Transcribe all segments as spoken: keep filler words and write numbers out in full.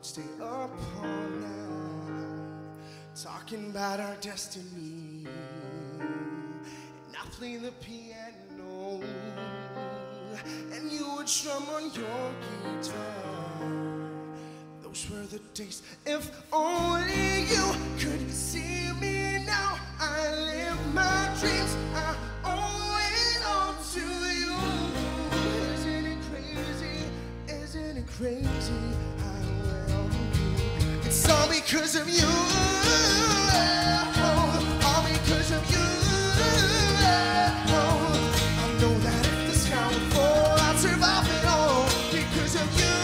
would stay up all night talking about our destiny. And I play the piano and you would strum on your guitar. Those were the days. If only you could see me now. I live my dreams. I owe it all to you. Isn't it crazy? Isn't it crazy? I will. It's all because of you. Oh, all because of you. Oh, I know that if the sky would fall, I'd survive it all because of you.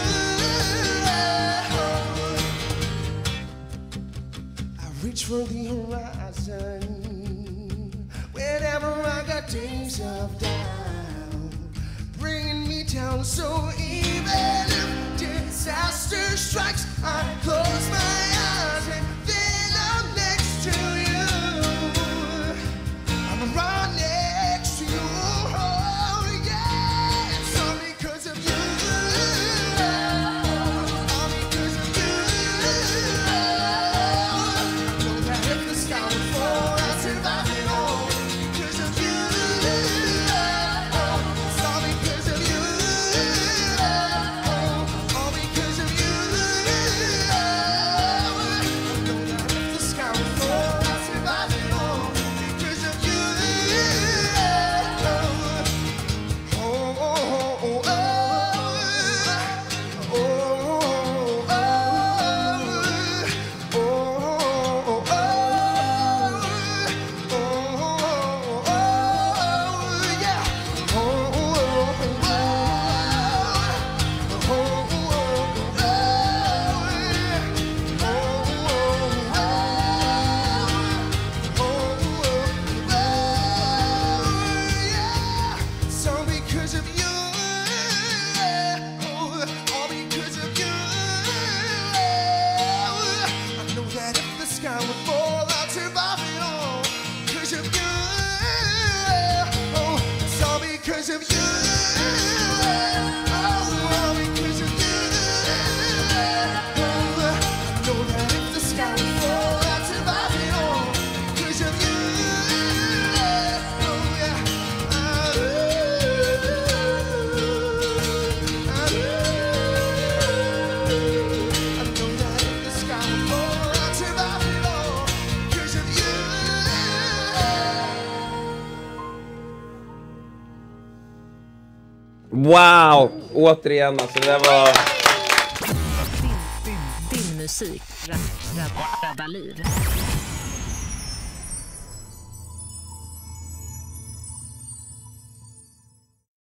Reach for the horizon whenever I got days of doubt, bringing me down. So even if disaster strikes, I close my eyes and then I'm next to you. I'm right next to you. Oh yeah, it's all because of you. All because of you. Wow, återigen alltså, det där var din, din, din musik, Rabalur.